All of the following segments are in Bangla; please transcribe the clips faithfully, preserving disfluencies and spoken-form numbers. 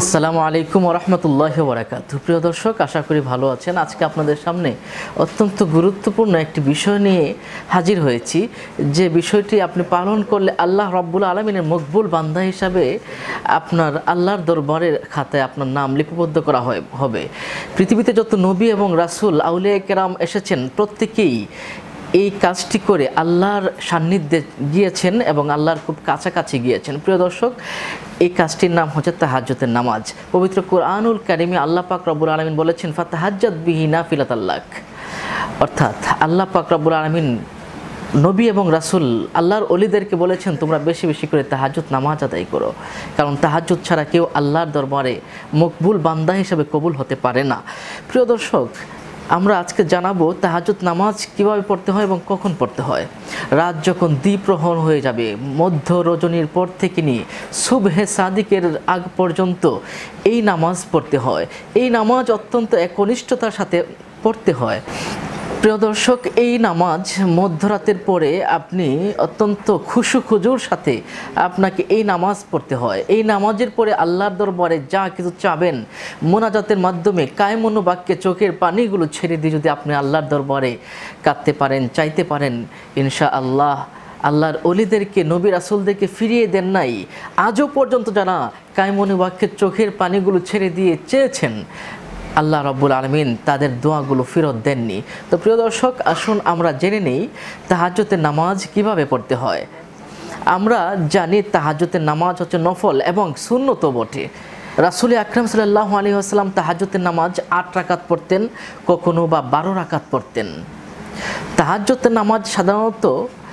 আসসালামু আলাইকুম ওয়া রাহমাতুল্লাহি ওয়া বারাকাতুহু। প্রিয় দর্শক, আশা করি ভালো আছেন। আজকে আপনাদের সামনে অত্যন্ত গুরুত্বপূর্ণ একটি বিষয় নিয়ে হাজির হয়েছি, যে বিষয়টি আপনি পালন করলে আল্লাহ রাব্বুল আলামিনের মকবুল বান্দা হিসাবে আপনার আল্লাহর দরবারের খাতায় আপনার নাম লিপিবদ্ধ করা হবে। পৃথিবীতে যত নবী এবং রাসূল আউলিয়া কেরাম এসেছেন, প্রত্যেকেই এই কাজটি করে আল্লাহর সান্নিধ্যে গিয়েছেন এবং আল্লাহর খুব কাছাকাছি গিয়েছেন। প্রিয় দর্শক, এই কাজটির নাম হচ্ছে তাহাজ্জুদের নামাজ। পবিত্র কুরআনুল কারিমে আল্লাহ পাক রব্বুল আলামিন বলেছেন, ফাতাহাজ্জাত বিহি নাফিলাতাল লাক। অর্থাৎ আল্লাহ পাক রব্বুল আলামিন নবী এবং রাসূল আল্লাহর ওলিদেরকে বলেছেন, তোমরা বেশি বেশি করে তাহাজ্জুদ নামাজ আদায় করো, কারণ তাহাজ্জুদ ছাড়া কেউ আল্লাহর দরবারে মকবুল বান্দা হিসেবে কবুল হতে পারে না। প্রিয় দর্শক, আমরা আজকে জানাবো তাহাজ্জুদ নামাজ কিভাবে পড়তে হয় এবং কখন পড়তে হয়। রাত যখন দ্বিপ্রহর হয়ে যাবে, মধ্য রজনীর পর থেকে নিয়ে সুবহে সাদিকের আগ পর্যন্ত এই নামাজ পড়তে হয়। এই নামাজ অত্যন্ত একনিষ্ঠতার সাথে পড়তে হয়। প্রিয় দর্শক, এই নামাজ মধ্যরাতের পরে আপনি অত্যন্ত খুশু খুজুর সাথে আপনাকে এই নামাজ পড়তে হয়। এই নামাজের পরে আল্লাহর দরবারে যা কিছু চাবেন, মোনাজাতের মাধ্যমে কায়মনো বাক্যে চোখের পানিগুলো ছেড়ে দিয়ে যদি আপনি আল্লাহর দরবারে কাঁদতে পারেন, চাইতে পারেন, ইনশাআল্লাহ আল্লাহর ওলিদেরকে, নবী রাসূলদেরকে ফিরিয়ে দেন নাই, আজও পর্যন্ত যারা কায়মনো বাক্যে চোখের পানিগুলো ছেড়ে দিয়ে চেয়েছেন, আল্লাহ রাব্বুল আলামিন তাদের দোয়াগুলো ফেরত দেননি। তো প্রিয় দর্শক, আসুন আমরা জেনে নেই তাহাজ্জুদের নামাজ কিভাবে পড়তে হয়। আমরা জানি তাহাজ্জুদের নামাজ হচ্ছে নফল এবং সুন্নতও বটে। রাসূল আকরাম সাল্লাল্লাহু আলাইহি ওয়াসাল্লাম তাহাজ্জুদের নামাজ আট রাকাত পড়তেন, কখনো বা বারো রাকাত পড়তেন। তাহাজ্জুদের নামাজ সাধারণত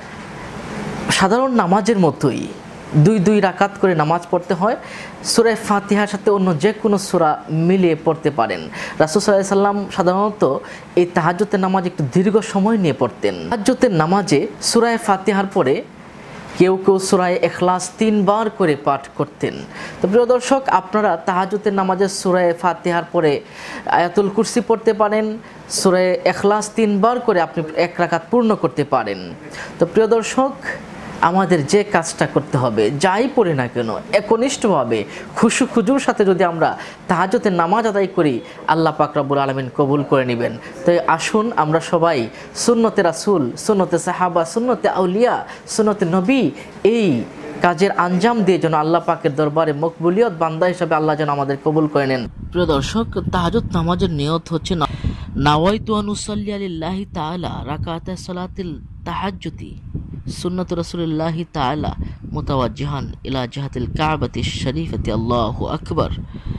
সাধারণ নামাজের মতোই দুই দুই রাকাত করে নামাজ পড়তে হয়। সূরা ফাতিহার সাথে অন্য যে কোনো সূরা মিলিয়ে পড়তে পারেন। রাসূল সাল্লাল্লাহু আলাইহি ওয়াসাল্লাম সাধারণত এই তাহাজ্জুদের নামাজ একটু দীর্ঘ সময় নিয়ে পড়তেন। তাহাজ্জুদের নামাজে সূরা ফাতিহার পরে কেউ কেউ সূরা ইখলাস তিনবার করে পাঠ করতেন। তো প্রিয় দর্শক, আপনারা তাহাজ্জুদের নামাজে সূরা ফাতিহার পরে আয়াতুল কুরসি পড়তে পারেন, সূরা ইখলাস তিনবার করে আপনি এক রাকাত পূর্ণ করতে পারেন। তো প্রিয় দর্শক, আমাদের যে কাজটা করতে হবে, যাই পড়ি না কেন, একনিষ্ঠভাবে খুশু খুজুর সাথে যদি আমরা তাহাজ্জুদের নামাজ আদায় করি, আল্লাহ পাক রব্বুল আলামিন কবুল করে নেবেন। তাই আসুন আমরা সবাই সুন্নতে রাসূল, সুন্নতে সাহাবা, সুন্নতে আউলিয়া, সুন্নতে নবী এই কাজের আঞ্জাম দিয়ে যেন আল্লাহ পাকের দরবারে মকবুলিয়ত বান্দা হিসাবে আল্লাহ যেন আমাদের কবুল করে নেন। প্রিয় দর্শক, তাহাজ্জুদ নামাজের নিয়ত হচ্ছে নাওয়াইতু আন উসাল্লি লিল্লাহি তাআলা রাকাতা সালাতিল তাহাজ্জুদি সুন্নাত রাসূলিল্লাহি তাআলা মুতাওয়াজ্জিহান ইলা জিহাতিল কাবাতিশ শরীফাতি আল্লাহু আকবার।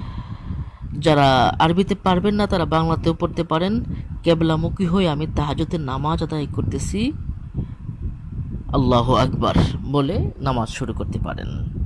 যারা আরবিতে পারবেন না তারা বাংলাতেও পড়তে পারেন। কিবলামুখী হয়ে আমি তাহাজ্জুদের নামাজ আদায় করতেছি, আল্লাহু আকবার বলে নামাজ শুরু করতে পারেন।